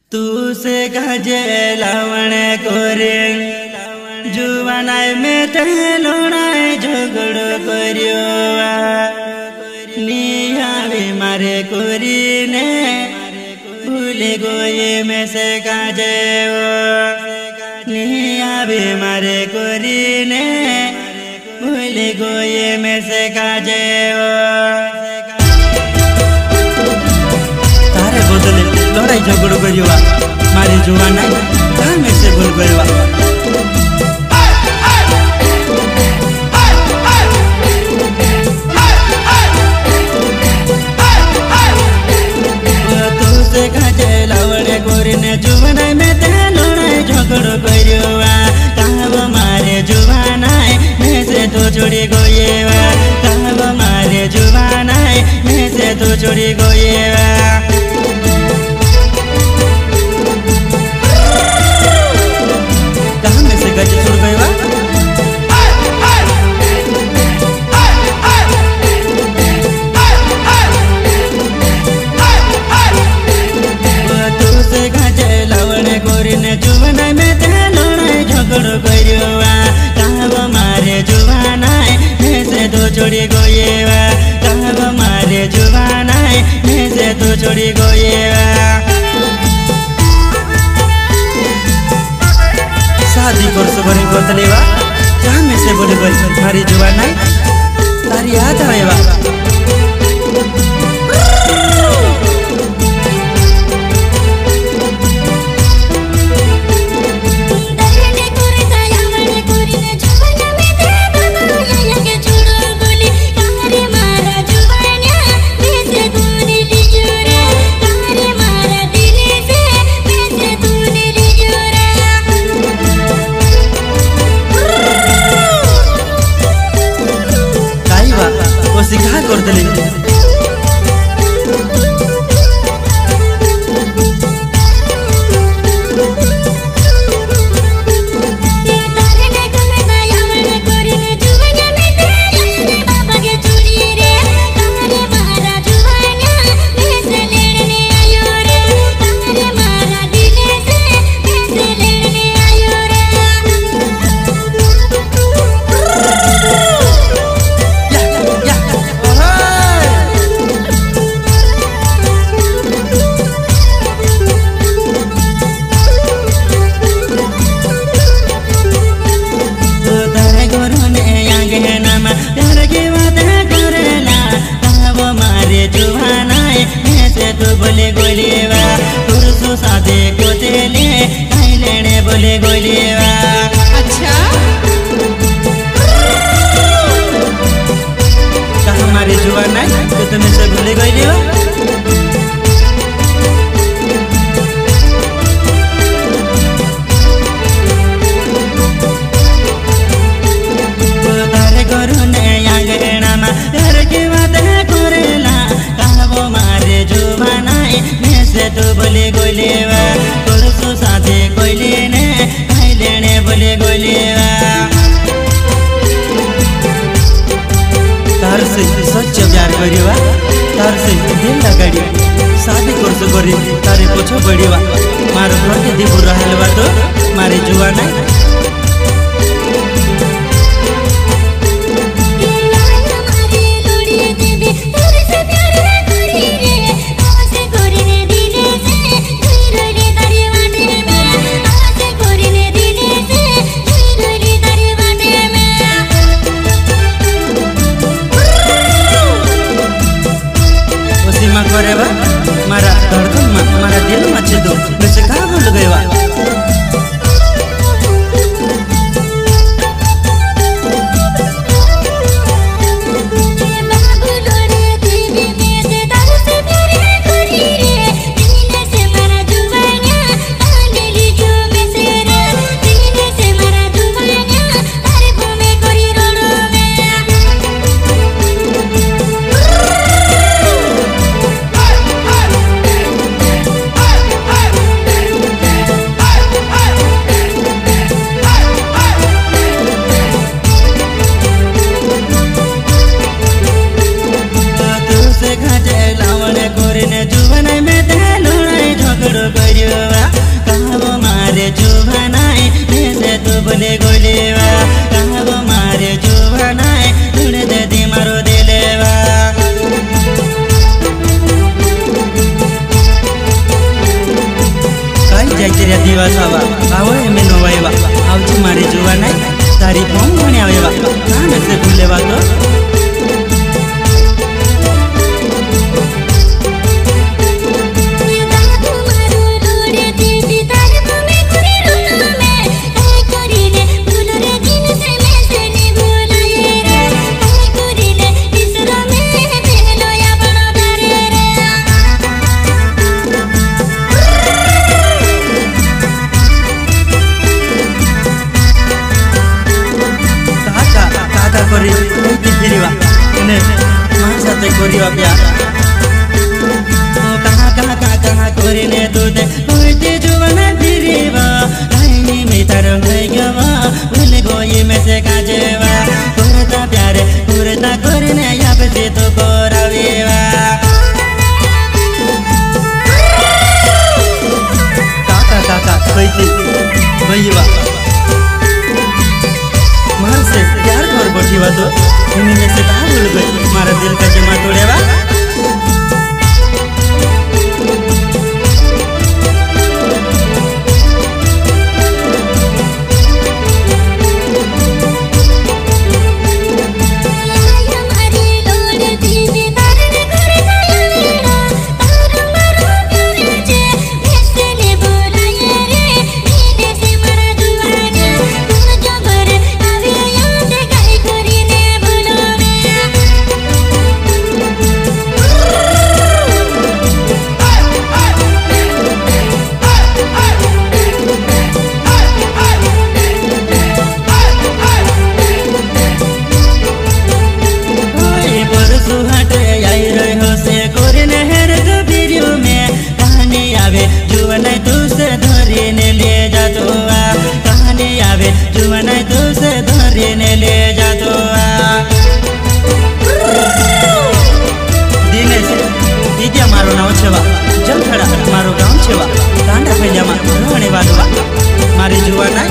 तू से गजे लावण कोरे जुवानाय में ते लोणाय झगड़ो करियो नियावे मारे कोरी ने भूले गोये में से गजे नियावे मारे कोरी ने भूले गोये में से गजे तारे बदले लड़ाई झगड़ो करियो मारे जुवाना में से भूल गयो जुवानाय में ते लोणाय झगड़ो करियो कहब मारे जुवानाय में से तो छोड़ी गयो कहब मारे जुवानाय में से तो छोड़ी गयो कहाँ में से गज छोड़ गयो जुवानाय में ते लोणाय झगड़ो करियो कहब मारे जुवानाय में से तो छोड़ी गयो कहब मारे जुवानाय में से तो छोड़ी गयो शादी करसो बनी बतलेवा कहाँ में से बोले गई मारी जुवानाय तारी याद आएवा सिखा कर दिले बोले गोलेवा पुरुषो सादे कोतेले काई लेने बोले गोलेवा अच्छा कहाँ मारे जुवानाय तो तुम्हें से बोले गोलेवा तारे करू ने आगे नामा घर के बात करेला कहबो मारे जुवानाय में से तो बोले गोलेवा पुरुषो साथे कोइले ने खाई लेने बोले गोलेवा तार से सच्चा प्यार करिवा तार से दिल लगाड़ी शादी करसो करी तारे पछो बड़ीवा मारो प्रति दिबु रहलवा तो मारे जुवानाय करेवा मारा धड़कन में मारा दिल में छेदो वैसे कहाँ भूल गया दीवा सावा आवे में नोवाइवा आवची मारी जुवा नहीं तारी फोन बने आवेवा कान से भूलेवा तो कहाँ कोरिने दूधे कोइते जुवना फिरेवा लाइनी में तारो गवा भूल गोई में से काजेवा कोरता प्यारे कोरता कोरिने याब से तो कोरावेवा काका कोइते भईवा मार से प्यार कर बैठीवा तो इन्हीं में से कहाँ भूल गई मारा दिल का जमा तोड़ेवा ले जातो दिनेश दीदिया मारो नाव छेवा जलखड़ा मारो गांव छेवा कांडा फैलिया मा रहने वालो मारी जुवा ना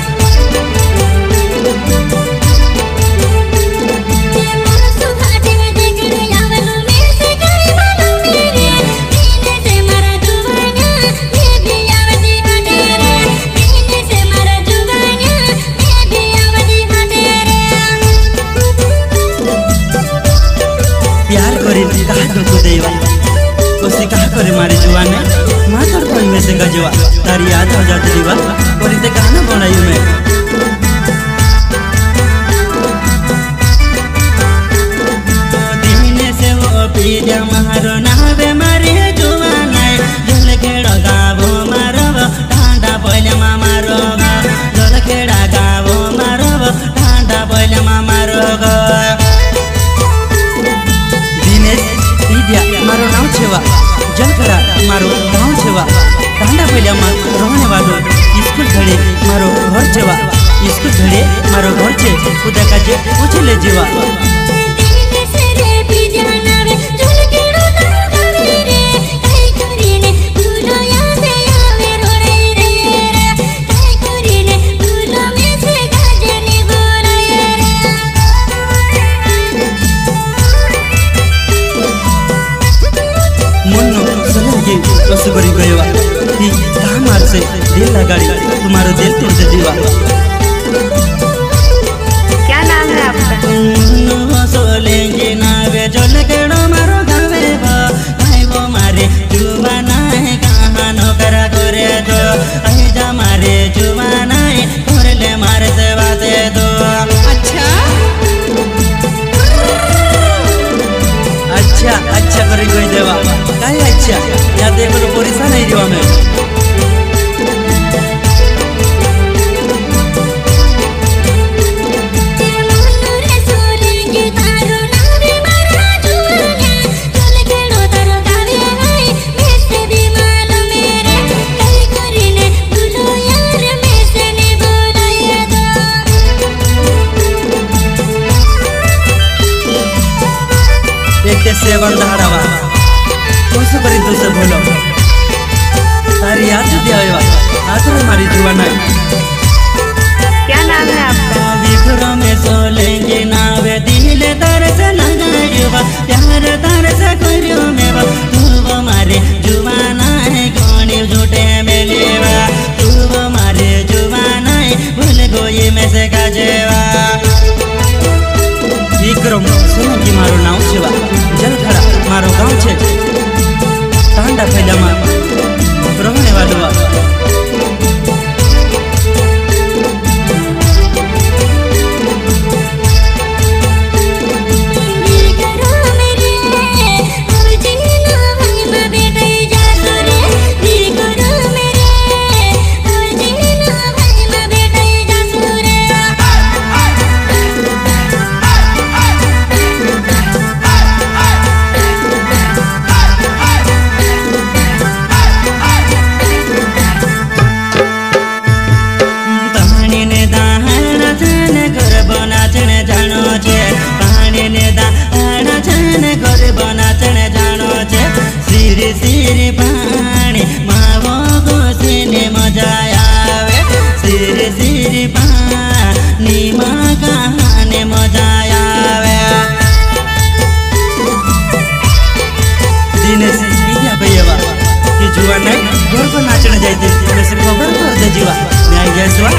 करे मारी जुआ ने मातर कोई में से गजवा तारी याद हो जाती दीवा और इते गाना बनाई मैं दिने से वो पीजा मारो नावे मारे जुआ नहीं जल खेड़ा गावो मारो डांडा पहले मारो जल खेड़ा गावो मारो डांडा पहले मारो दिनेश पीजा मारो नाव छेवा जलखड़ा मारो गाँव छेवा कांडा पहले रहने वालो स्कूल घड़े मारो घर छेवा स्कूल घड़े मारो घर छे खुदा का जे पूछ ले जीवा बड़ी गयवा ही कहाँ मार से दिल लगाड़ी तुम्हारा दिल तोड़ दे दीवा क्या नाम है आपका सोलेंगे नावे जल केड़ो मारो गावे भाई वो मारे जुबाना है कहाँ नौकरा करे दो अहि जा मारे जुबाना है और ले मारे से बाते दो अच्छा करे कोई देवा काहे अच्छा या देखो तो परेशान नहीं दिवा मैं सेवन धारावा कैसे करी तुझसे बोलो तारी याद दिया आखिर हमारी जुआ नहीं क्या नाम है आपका विक्रो में सोलेंगे नावे दिले तार से लगाड़ियो प्यार तार से करियो में तू वो मारे जुआ नहीं कौन झूठे में लेवा तू नाचने जाती तुम्हें से खबर कर दे जीवा मैं आई गया सुआ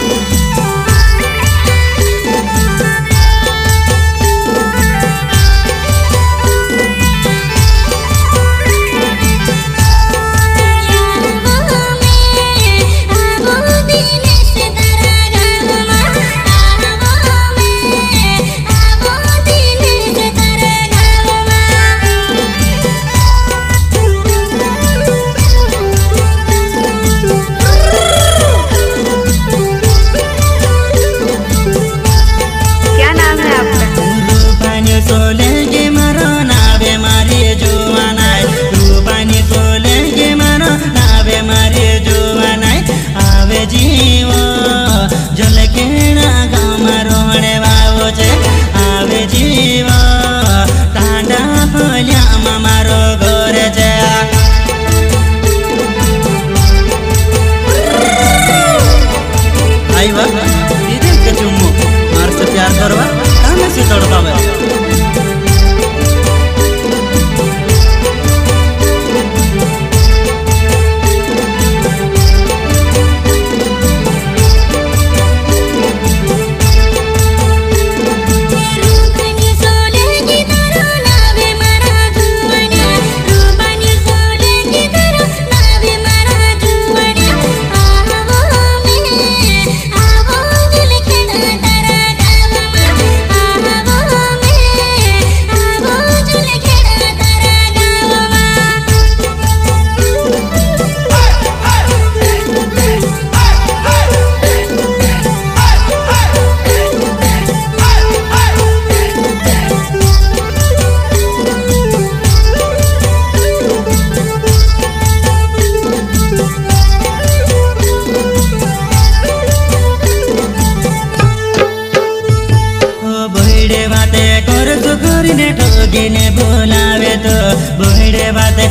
ठोगिने बुलावे तो बुढ़े बाते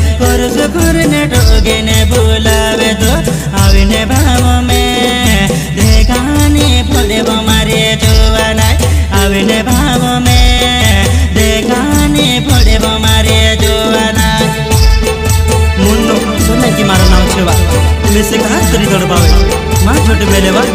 करने ठोगिने बुलावे तो आविने भाव में देखाने पड़े मारे जुवाना आविने भाव में देखाने पड़े मारे जुवाना मुन्नो सुने की मारा नाम छुआ मैं से कहा तरी तोड़ पावे माँ छोटे बेले बा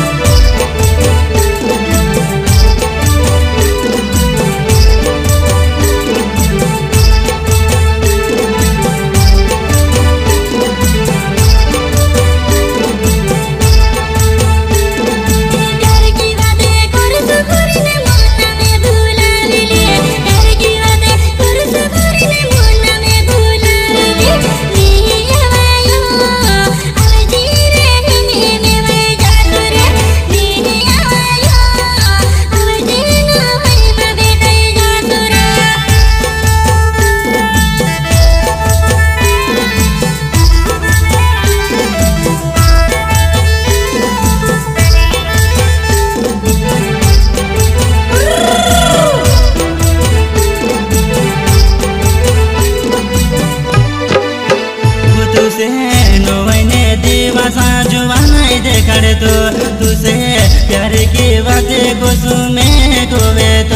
तो तुझे प्यार की बातें को सुने गोवे तो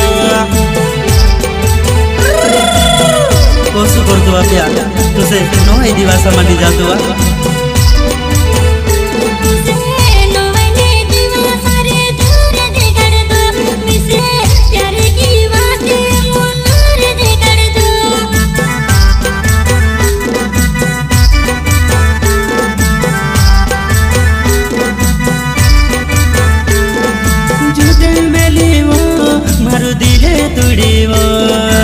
कोसु कर तो प्यार तुझे नो है दिवासा मनी जा तो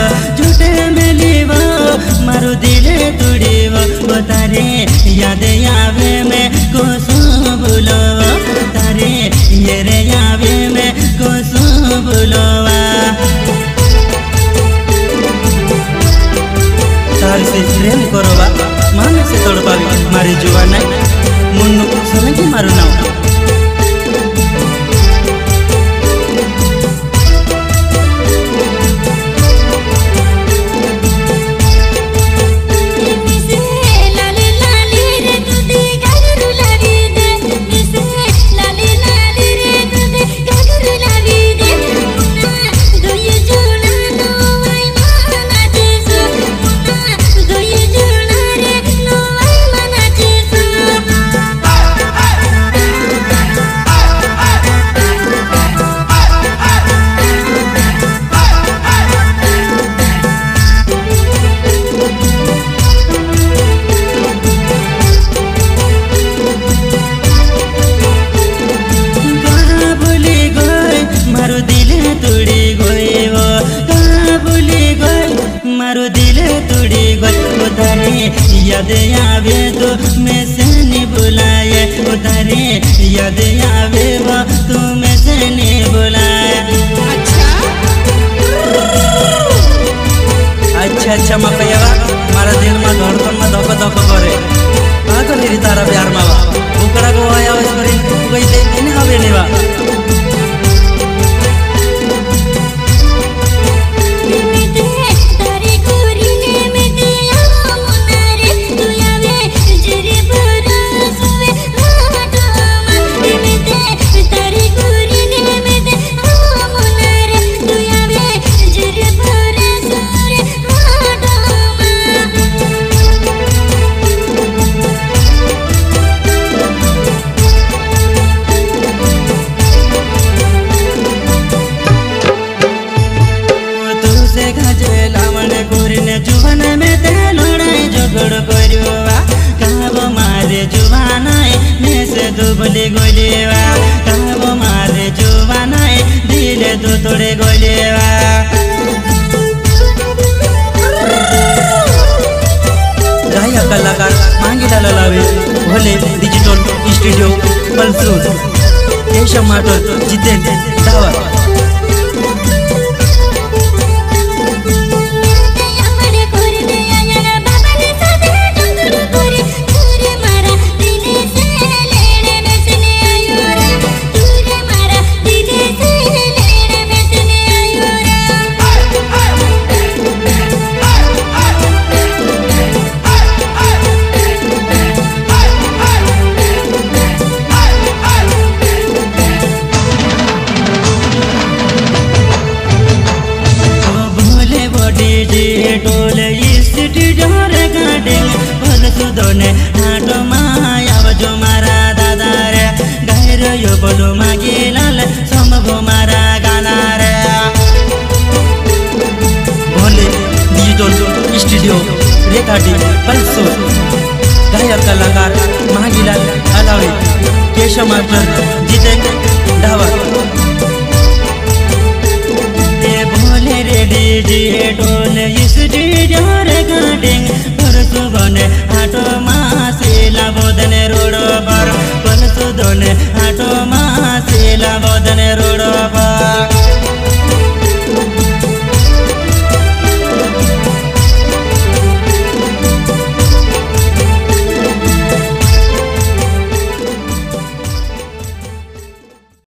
झूठे मिली वो मारू दिले तुड़ी वो तारे याद याद आवे तो मैं से नहीं बुलाए उतारे याद आवे वो तू मैं से नहीं बुलाए। अच्छा मकैया मारा दिल में धड़कन में धक धक करे का करी तारा प्यार में बा ओकरा को आया इस करी कोई दे नहीं हवे नहीं बा। जुबान में ते लड़ाई झगड़ करवा कहबो मारे जुबान में से दुबले गोलेवा कहबो मारे जुबान दिले तो तोड़े गोलेवा। गायक कलाकार मांगी लावे भोले डिजिटल स्टूडियो पल्सूर केशव माटर जितेंद्र दावा। टोल स्टूडियो रिकॉर्डिंग बोल सुदोने हाटो माया जो मारा दादा रे गहर यो बोलो मागी लाल समभो मारा गाना रे बोले डिजिटल स्टूडियो रिकॉर्डिंग पल्सो गायक कलाकार मागी लाल अलावे Keshav master Jitendra Dawa. Digital studio recording परसुदोने हाटो मासेला बोधने रोड पर परसुदोने हाटो मासेला बोधने रोड